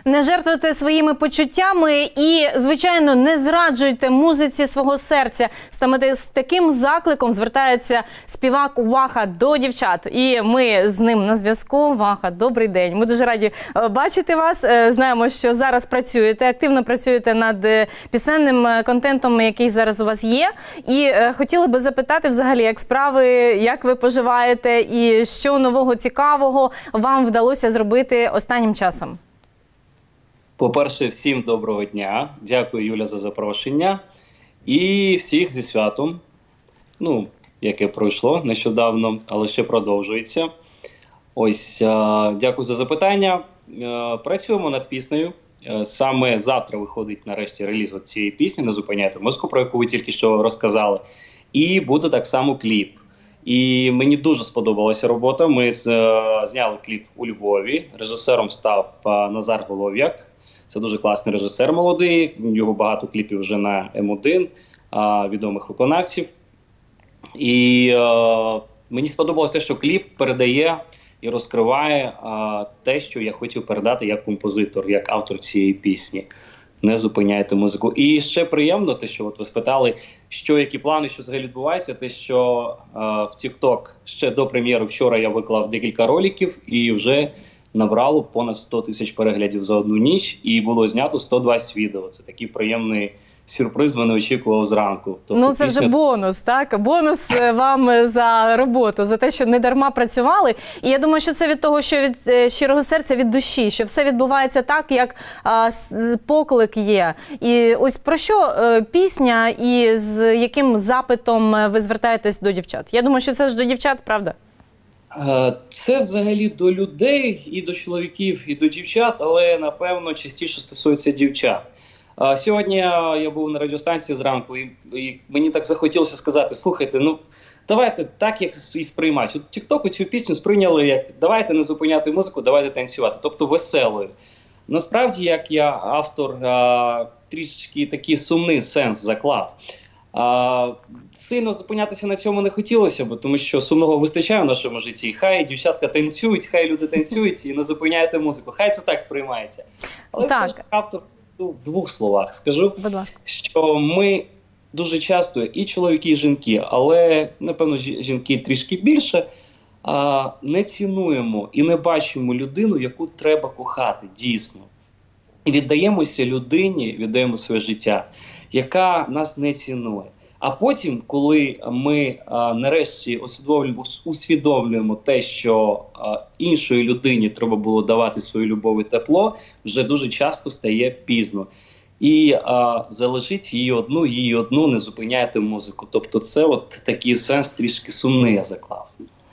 не жертвуйте своїми почуттями і, звичайно, не зраджуйте музиці свого серця. Саме з таким закликом звертається співак Ваха до дівчат. І ми з ним на зв'язку. Ваха, добрий день. Ми дуже раді бачити вас. Знаємо, що зараз працюєте, активно працюєте над пісенним контентом, який зараз у вас є. І хотіли би запитати взагалі, як справи, як ви поживаєте і що нового цікавого вам вдалося зробити останнім часом? По-перше, всім доброго дня. Дякую, Юля, за запрошення. І всіх зі святом, яке пройшло нещодавно, але ще продовжується. Ось, дякую за запитання. Працюємо над піснею. Саме завтра виходить нарешті реліз цієї пісні «Не зупиняйте музику», про яку ви тільки що розказали. І буде так само кліп. І мені дуже сподобалася робота. Ми зняли кліп у Львові. Режисером став Назар Голов'як. Це дуже класний режисер молодий. Його багато кліпів вже на М1, відомих виконавців. І мені сподобалось те, що кліп передає і розкриває те, що я хотів передати як композитор, як автор цієї пісні. Не зупиняйте музику. І ще приємно те, що ви спитали, які плани, що взагалі відбувається, те, що в TikTok ще до прем'єри вчора я виклав декілька роликів і вже набрало понад 100 тисяч переглядів за одну ніч і було знято 120 відео. Це такий приємний сюрприз, мене очікував зранку. Тобто, це вже бонус, так? Бонус вам за роботу, за те, що не дарма працювали. І я думаю, що це від того, що від щирого серця, від душі, що все відбувається так, як поклик є. І ось про що пісня і з яким запитом ви звертаєтесь до дівчат? Я думаю, що це ж до дівчат, правда? Це взагалі до людей, і до чоловіків, і до дівчат, але, напевно, частіше стосується дівчат. Сьогодні я був на радіостанції зранку, і мені так захотілося сказати: слухайте, давайте так, як і сприймають. От TikTok цю пісню сприйняли як «давайте не зупиняти музику, давайте танцювати», тобто веселою. Насправді, як я автор, трішки такий сумний сенс заклав. Сильно зупинятися на цьому не хотілося б, тому що сумного вистачає в нашому житті. Хай дівчатка танцюють, хай люди танцюють і не зупиняйте музику. Хай це так сприймається. Але все ж автор в двох словах скажу, що ми дуже часто, і чоловіки, і жінки, але, напевно, жінки трішки більше, не цінуємо і не бачимо людину, яку треба кохати, дійсно. І віддаємося людині, віддаємо своє життя, яка нас не цінує. А потім, коли ми нарешті усвідомлюємо те, що іншої людині треба було давати свою любов і тепло, вже дуже часто стає пізно. І залишіть її одну, не зупиняйте музику. Тобто це от такий сенс трішки сумний я заклав.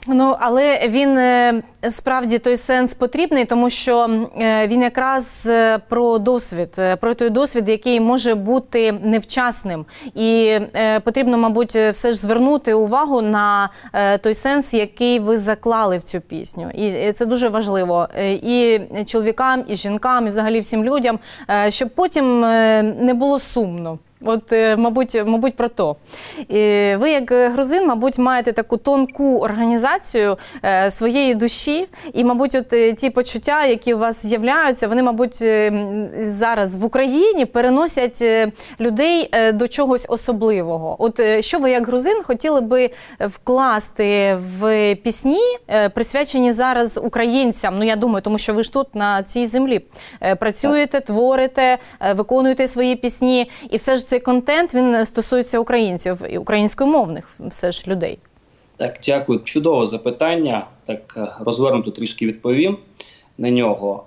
Але він справді той сенс потрібний, тому що він якраз про досвід, про той досвід, який може бути невчасним. І потрібно, мабуть, все ж звернути увагу на той сенс, який ви заклали в цю пісню. І це дуже важливо і чоловікам, і жінкам, і взагалі всім людям, щоб потім не було сумно. От, мабуть, про то. Ви, як грузин, мабуть, маєте таку тонку організацію своєї душі, і, мабуть, от ті почуття, які у вас з'являються, вони, мабуть, зараз в Україні переносять людей до чогось особливого. От що ви, як грузин, хотіли би вкласти в пісні, присвячені зараз українцям? Я думаю, тому що ви ж тут, на цій землі, працюєте, творите, виконуєте свої пісні, і все ж цей контент, він стосується українців і українськомовних все ж людей. Так, дякую. Чудове запитання. Так, розвернуто трішки відповім на нього.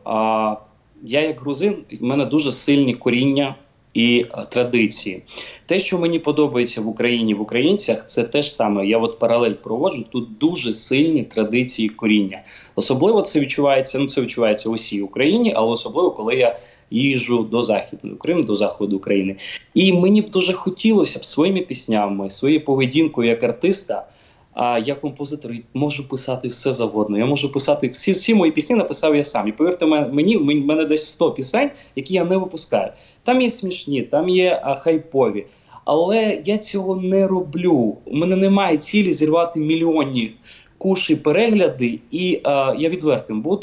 Я як грузин, в мене дуже сильні коріння і традиції. Те, що мені подобається в Україні, в українцях, це те ж саме. Я от паралель проводжу, тут дуже сильні традиції і коріння. Особливо це відчувається, це відчувається в усій Україні, але особливо, коли я їжджу до Західної України, до Заходу України. І мені б дуже хотілося б своїми піснями, своєю поведінкою як артиста, я композитор, можу писати все завгодно. Я можу писати, всі мої пісні написав я сам. І повірте мені, в мене десь 100 пісень, які я не випускаю. Там є смішні, там є хайпові. Але я цього не роблю. У мене немає цілі зірвати мільйонні куші перегляди. І я відвертим буду.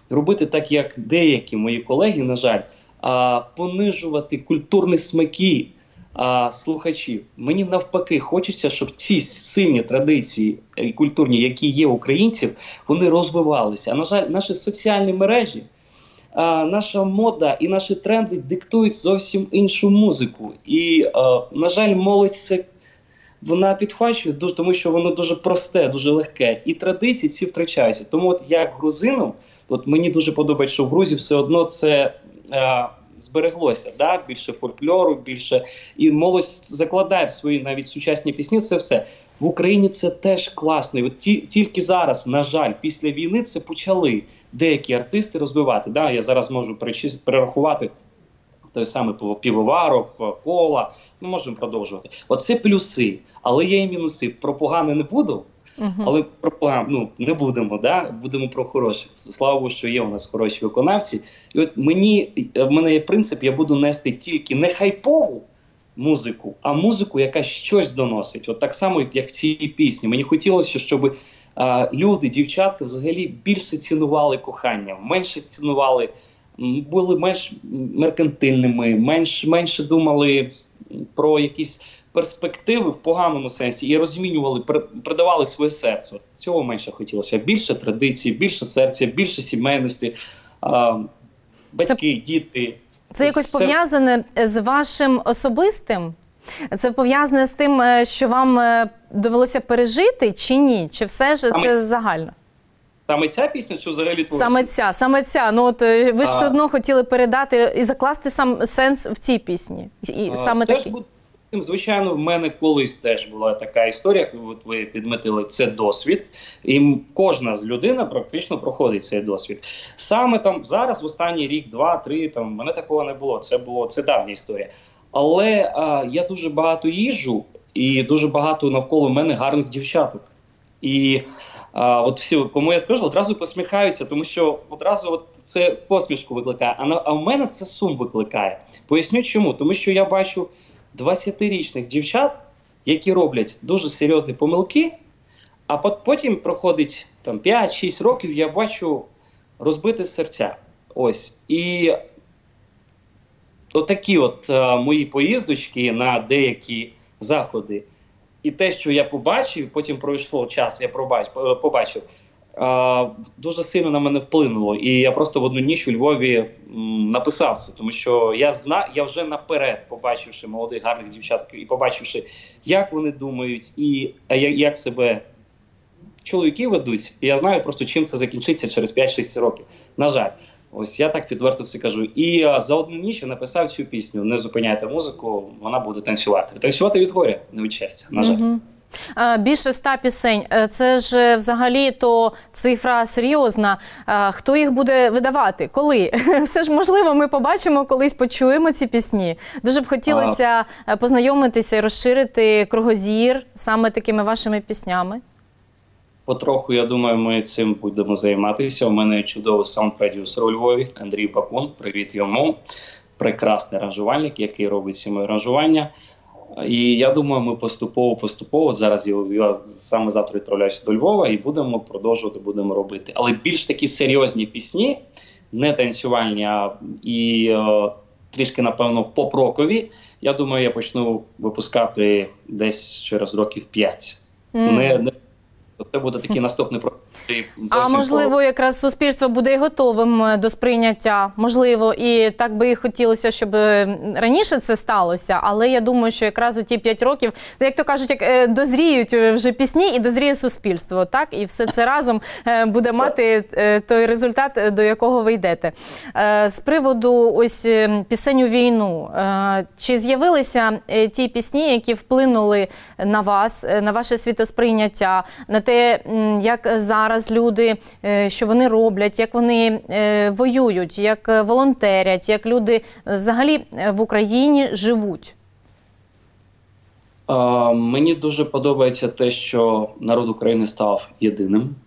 робити так, як деякі мої колеги, на жаль, понижувати культурні смаки слухачів. Мені навпаки хочеться, щоб ці сильні традиції культурні, які є українців, вони розвивалися. А на жаль, наші соціальні мережі, наша мода і наші тренди диктують зовсім іншу музику. І, на жаль, молодь вона підхвачує, тому що воно дуже просте, дуже легке. І традиції ці втрачаються. Тому от як грузином, от мені дуже подобається, що в Грузії все одно це збереглося. Да? Більше фольклору, більше. І молодь закладає в свої навіть сучасні пісні це все. В Україні це теж класно. І от тільки зараз, на жаль, після війни це почали деякі артисти розвивати. Да? Я зараз можу перерахувати той самий Півоваров, Кола, ми можемо продовжувати. Оце плюси, але є і мінуси. Про погане не буду, але про не будемо, да? Будемо про хороше. Слава Богу, що є у нас хороші виконавці. І от в мене є принцип, я буду нести тільки не хайпову музику, а музику, яка щось доносить. От так само, як в цій пісні. Мені хотілося, щоб люди, дівчатка взагалі більше цінували кохання, менше цінували, були менш меркантильними, менше думали про якісь перспективи в поганому сенсі і розмінювали, придавали своє серце. Цього менше хотілося. Більше традицій, більше серця, більше сімейності, батьки, діти. Це якось пов'язане з вашим особистим? Це пов'язане з тим, що вам довелося пережити, чи ні? Чи все ж це загально? Саме ця пісня, чи взагалі творчість? Саме ця. Ну, от, ви ж все одно хотіли передати і закласти сам сенс в цій пісні. І саме такий. Звичайно, в мене колись теж була така історія, от ви підмітили, це досвід. І кожна з людина практично проходить цей досвід. Саме там зараз, в останній рік, 2-3, в мене такого не було. Це давня історія. Але я дуже багато їжджу, і дуже багато навколо мене гарних дівчаток. І от всі, кому я скажу, одразу посміхаються, тому що одразу це посмішку викликає. А в мене це сум викликає. Поясню чому. Тому що я бачу 20-річних дівчат, які роблять дуже серйозні помилки, а потім проходить 5-6 років, я бачу розбите серця. Ось. І отакі мої поїздочки на деякі заходи. І те, що я побачив, потім пройшло час, я побачив, дуже сильно на мене вплинуло. І я просто в одну ніч у Львові написав це, тому що я вже наперед, побачивши молодих гарних дівчат і побачивши, як вони думають і як себе чоловіки ведуть, і я знаю просто, чим це закінчиться через 5-6 років. На жаль. Ось я так відверто це кажу. І за одну ніч я написав цю пісню «Не зупиняйте музику, вона буде танцювати». Танцювати від горя, не від щастя, на жаль. Більше 100 пісень. Це ж взагалі-то цифра серйозна. Хто їх буде видавати? Коли? Все ж можливо, ми побачимо, колись почуємо ці пісні. Дуже б хотілося познайомитися і розширити кругозір саме такими вашими піснями. Потроху, я думаю, ми цим будемо займатися. У мене чудовий саунд-продюсер у Львові, Андрій Бакун. Привіт йому. Прекрасний аранжувальник, який робить ці мої аранжування. І я думаю, ми поступово, зараз я саме завтра відправляюся до Львова і будемо продовжувати, будемо робити. Але більш такі серйозні пісні, не танцювальні, і трішки, напевно, поп-рокові, я думаю, я почну випускати десь через років 5. Це буде такий наступний проект. А можливо, якраз суспільство буде і готовим до сприйняття. Можливо, і так би і хотілося, щоб раніше це сталося. Але я думаю, що якраз у ті 5 років, як то кажуть, як дозріють вже пісні і дозріє суспільство. Так? І все це разом буде мати той результат, до якого ви йдете. З приводу ось пісень у війну. Чи з'явилися ті пісні, які вплинули на вас, на ваше світосприйняття, на те, як зараз люди, що вони роблять, як вони воюють, як волонтерять, як люди взагалі в Україні живуть? Мені дуже подобається те, що народ України став єдиним,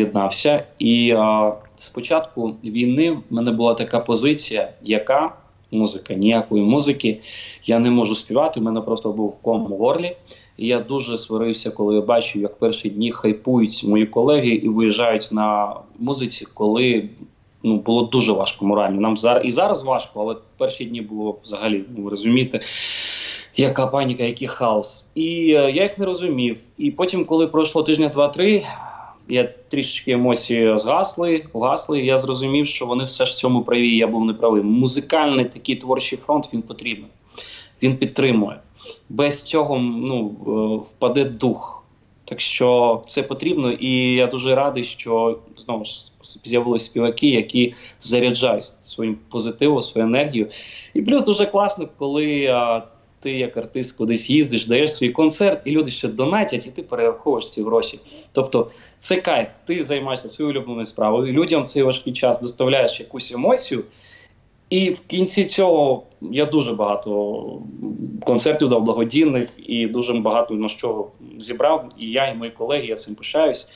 об'єднався. І з початку війни в мене була така позиція, яка музика, ніякої музики. Я не можу співати, у мене просто був ком у горлі. І я дуже сварився, коли я бачив, як перші дні хайпують мої колеги і виїжджають на музиці, коли було дуже важко морально. Нам і зараз важко, але перші дні було взагалі, ви розумієте, яка паніка, який хаос. І я їх не розумів. І потім, коли пройшло тижня 2-3, я трішечки емоції угасли, і я зрозумів, що вони все ж в цьому праві, я був неправий. Музикальний такий творчий фронт, він потрібен. Він підтримує. Без цього впаде дух. Так що це потрібно, і я дуже радий, що знову ж з'явилися співаки, які заряджають своїм позитивом, свою енергію. І плюс дуже класно, коли ти як артист кудись їздиш, даєш свій концерт, і люди ще донатять, і ти перераховуєш ці гроші. Тобто це кайф, ти займаєшся своєю улюбленою справою, людям в цей важкий час доставляєш якусь емоцію, і в кінці цього я дуже багато концертів дав благодійних і дуже багато на що зібрав. І я, і мої колеги, я цим пишаюсь.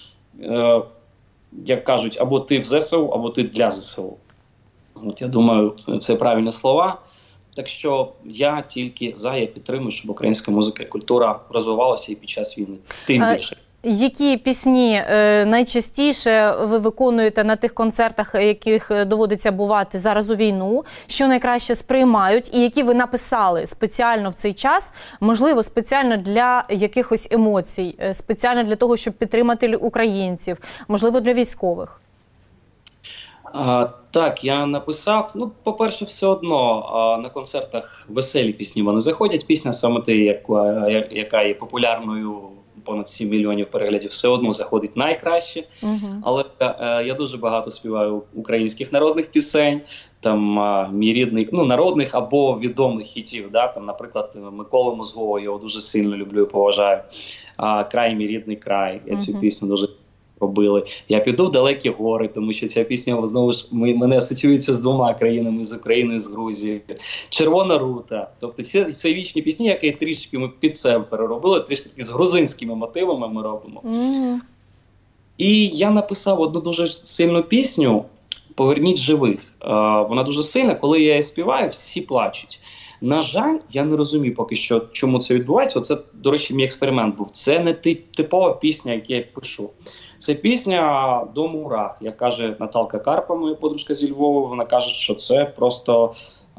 Як кажуть, або ти в ЗСУ, або ти для ЗСУ. От я думаю, це правильні слова. Так що я тільки я підтримую, щоб українська музика і культура розвивалася і під час війни. Тим більше. Які пісні найчастіше ви виконуєте на тих концертах, яких доводиться бувати зараз у війну, що найкраще сприймають, і які ви написали спеціально в цей час, можливо, спеціально для якихось емоцій, спеціально для того, щоб підтримати українців, можливо, для військових? Так, я написав. По-перше, все одно на концертах веселі пісні вони заходять. Пісня саме та, яка є популярною, понад 7 мільйонів переглядів, все одно заходить найкраще. Але я дуже багато співаю українських народних пісень, там мій рідний, народних або відомих хітів, там, наприклад, Миколи Мозгового, я його дуже сильно люблю і поважаю. «Край, мій рідний край», я цю пісню дуже робили. Я піду в далекі гори, тому що ця пісня, знову ж, мене асоціюється з двома країнами, з Україною, з Грузією. «Червона рута». Тобто це вічні пісні, які трішки ми під себе переробили, трішки з грузинськими мотивами ми робимо. І я написав одну дуже сильну пісню «Поверніть живих». Вона дуже сильна, коли я її співаю, всі плачуть. На жаль, я не розумію поки що, чому це відбувається. Оце, до речі, мій експеримент був. Це не типова пісня, яку я пишу. Це пісня «До мурах», як каже Наталка Карпа, моя подружка зі Львова. Вона каже, що це просто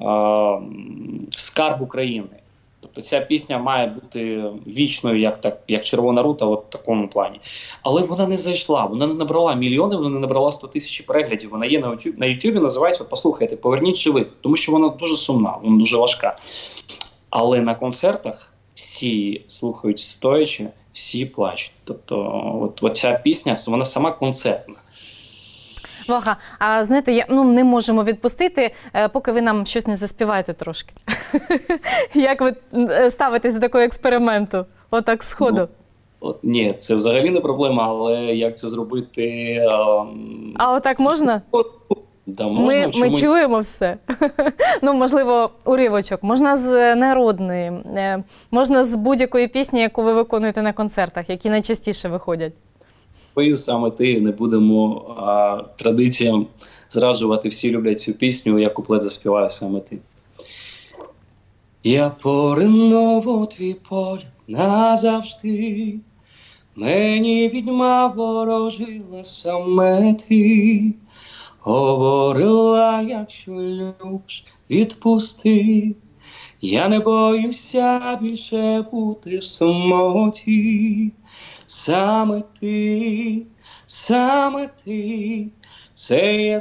скарб України. Тобто ця пісня має бути вічною, як «Червона рута», от в такому плані. Але вона не зайшла, вона не набрала мільйони, вона не набрала 100 тисяч переглядів. Вона є на Ютубі, називається, послухайте, «Поверніть живих», тому що вона дуже сумна, вона дуже важка. Але на концертах всі слухають стоячи, всі плачуть. Тобто от ця пісня, вона сама концертна. Вага, а знаєте, не можемо відпустити, поки ви нам щось не заспіваєте трошки. Як ви ставитесь до такого експерименту? Отак сходу. Ні, це взагалі не проблема, але як це зробити? А отак можна? Да, можна. Ми чуємо все. Можливо, уривочок. Можна з народної, можна з будь-якої пісні, яку ви виконуєте на концертах, які найчастіше виходять. Пою саме ти, не будемо традиціям зраджувати. Всі люблять цю пісню, я куплет заспіваю саме ти. Я поринув у твій погляд назавжди, мені відьма ворожила саме ти. Говорила, якщо любиш, відпусти. Я не боюся більше бути в самоті. Саме ти, це є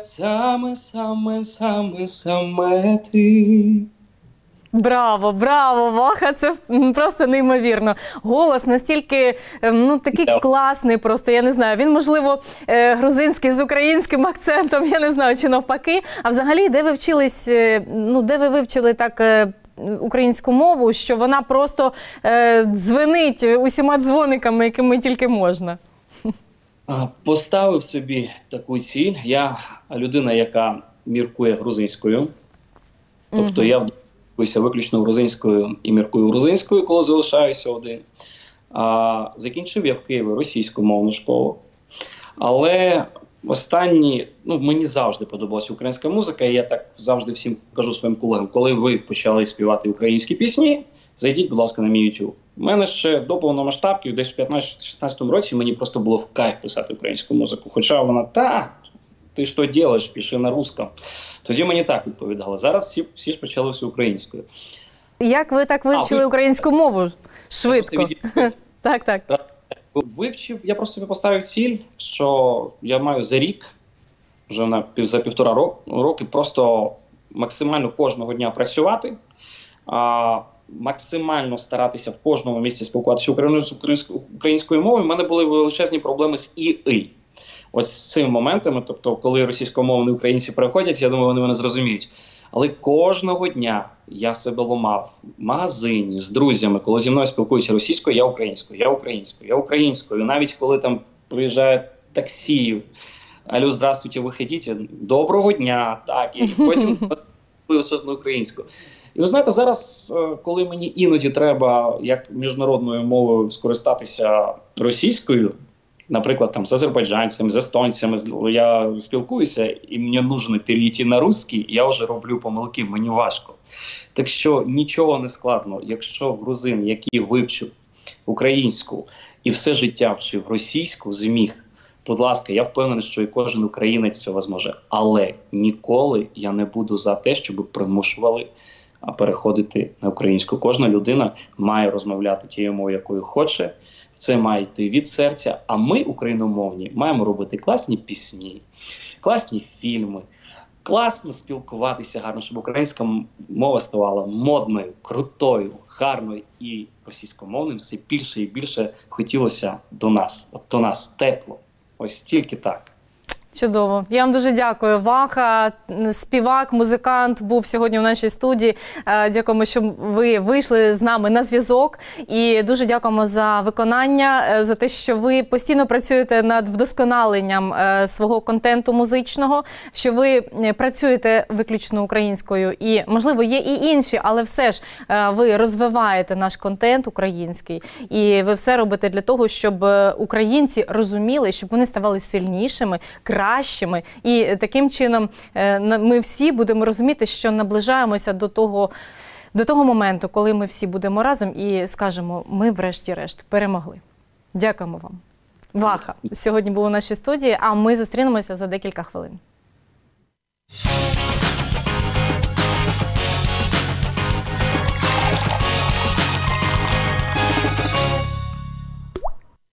саме ти. Браво, браво, Ваха, це просто неймовірно. Голос настільки, такий класний просто, я не знаю, він, можливо, грузинський з українським акцентом, я не знаю, чи навпаки. А взагалі, де ви вчились, де ви вивчили так українську мову, що вона просто дзвенить усіма дзвониками, якими тільки можна? Поставив собі таку ціль. Я людина, яка міркує грузинською. Тобто я вчуся виключно грузинською і міркую грузинською, коли залишаюся один. Закінчив я в Києві російськомовну школу. Але останні, мені завжди подобалася українська музика, і я так завжди всім кажу своїм колегам, коли ви почали співати українські пісні, зайдіть, будь ласка, на мій YouTube. У мене ще до повномасштабки, десь в 15-16 році, мені просто було в кайф писати українську музику. Хоча вона, ти що робиш, пиши на русском. Тоді мені так відповідали. Зараз всі ж почали все українською. Як ви так вивчили українську мову швидко? Так. Вивчив, я просто собі поставив ціль, що я маю за рік, вже за 1,5 роки, просто максимально кожного дня працювати, максимально старатися в кожному місці спілкуватися українською мовою. У мене були величезні проблеми з ІИ. Ось з цими моментами, тобто, коли російськомовні українці приходять, я думаю, вони мене зрозуміють. Але кожного дня я себе ламав в магазині з друзями, коли зі мною спілкуються російською, я українською. Навіть коли там приїжджає таксі, алло, здравствуйте, ви хотите? Доброго дня, так, і потім на українську. І ви знаєте, зараз, коли мені іноді треба, як міжнародною мовою, скористатися російською, наприклад, там з азербайджанцями, з естонцями, я спілкуюся, і мені потрібно перейти на русський, я вже роблю помилки, мені важко. Так що нічого не складно, якщо грузин, який вивчив українську і все життя вчив російську, зміг, будь ласка, я впевнений, що і кожен українець цього зможе. Але ніколи я не буду за те, щоб примушували переходити на українську. Кожна людина має розмовляти тією мовою, якою хоче. Це має йти від серця. А ми, україномовні, маємо робити класні пісні, класні фільми, класно спілкуватися гарно, щоб українська мова ставала модною, крутою, гарною, і російськомовним все більше і більше хотілося до нас. От до нас тепло. Ось тільки так. Чудово. Я вам дуже дякую. Ваха, співак, музикант, був сьогодні в нашій студії. Дякуємо, що ви вийшли з нами на зв'язок. І дуже дякуємо за виконання, за те, що ви постійно працюєте над вдосконаленням свого контенту музичного, що ви працюєте виключно українською. І, можливо, є і інші, але все ж ви розвиваєте наш контент український. І ви все робите для того, щоб українці розуміли, щоб вони ставали сильнішими, кращими. І таким чином ми всі будемо розуміти, що наближаємося до того моменту, коли ми всі будемо разом і скажемо, ми врешті-решт перемогли. Дякуємо вам. Ваха сьогодні був у нашій студії, а ми зустрінемося за декілька хвилин.